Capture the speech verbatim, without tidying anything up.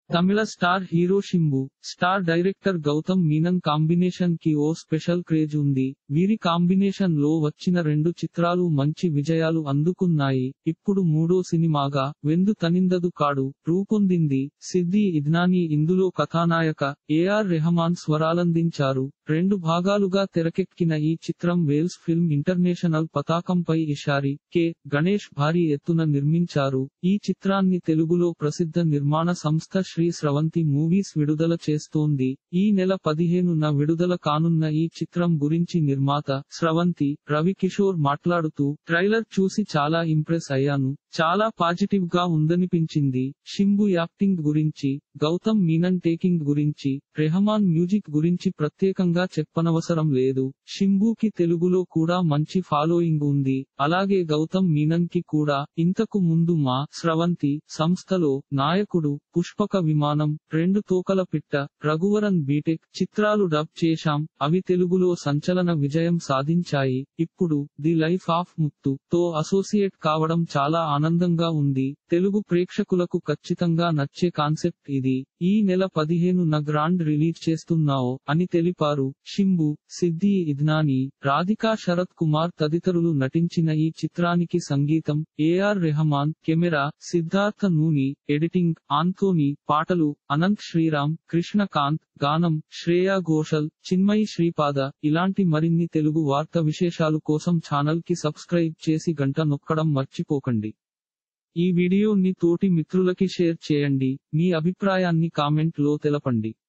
తమిళ star hero Simbu, star director Gautham Menon combination కి ఓ special craze ఉంది. వీరి కాంబినేషన్ లో వచ్చిన రెండు చిత్రాలు మంచి విజయాలు అందుకున్నాయి. ఇప్పుడు మూడో సినిమాగా వెందు తనిందదు కాడు రూపొందింది. సిద్ది ఇద్నానీ ఇందులో కథానాయక, ఏఆర్ రెహమాన్ స్వరాలందించారు. రెండు భాగాలుగా తెరకెక్కిన ఈ చిత్రం వేల్స్ ఫిల్మ్ ఇంటర్నేషనల్ పతాకంపై ఇషారి కె. గణేష్ భారీ ఎత్తున నిర్మించారు. ఈ చిత్రాన్ని తెలుగులో ప్రసిద్ధ నిర్మాణ సంస్థ శ్రీ స్రవంతి మూవీస్ విడుదల చేస్తోంది. ఈ నెల పదిహేనున విడుదల కానున్న ఈ చిత్రం గురించి నిర్మాత స్రవంతి రవి కిషోర్ మాట్లాడుతూ, ట్రైలర్ చూసి చాలా ఇంప్రెస్ అయ్యాను. చాలా పాజిటివ్ గా ఉందనిపించింది. శింబు యాక్టింగ్ గురించి, గౌతమ్ మీనన్ టేకింగ్ గురించి, రెహమాన్ మ్యూజిక్ గురించి ప్రత్యేకంగా చెప్పనవసరం లేదు. శింబుకి తెలుగులో కూడా మంచి ఫాలోయింగ్ ఉంది. అలాగే గౌతమ్ మీనన్ కి కూడా. ఇంతకు ముందు మా స్రవంతి సంస్థలో నాయకుడు, పుష్పక విమానం, రెండు తోకల పిట్ట, రఘువరన్ బీటెక్ చిత్రాలు డబ్ చేశాం. అవి తెలుగులో సంచలన విజయం సాధించాయి. ఇప్పుడు ది లైఫ్ ఆఫ్ ముత్తు తో అసోసియేట్ కావడం చాలా ఆనందంగా ఉంది. తెలుగు ప్రేక్షకులకు ఖచ్చితంగా నచ్చే కాన్సెప్ట్ ఇది. ఈ నెల పదిహేనున గ్రాండ్ రిలీజ్ చేస్తున్నావు అని తెలిపారు. శింబు, సిద్ది ఇద్నానీ, రాధికా శరత్ కుమార్ తదితరులు నటించిన ఈ చిత్రానికి సంగీతం ఏఆర్ రెహమాన్, కెమెరా సిద్ధార్థ నూని, ఎడిటింగ్ ఆంథోనీ, పాటలు అనంత్ శ్రీరామ్, కృష్ణకాంత్, గానం శ్రేయా ఘోషల్, చిన్మయి శ్రీపాద. ఇలాంటి మరిన్ని తెలుగు వార్త విశేషాలు కోసం ఛానల్ కి సబ్స్క్రైబ్ చేసి గంట నొక్కడం మర్చిపోకండి. ఈ వీడియోని తోటి మిత్రులకి షేర్ చేయండి. మీ అభిప్రాయాన్ని కామెంట్ లో తెలపండి.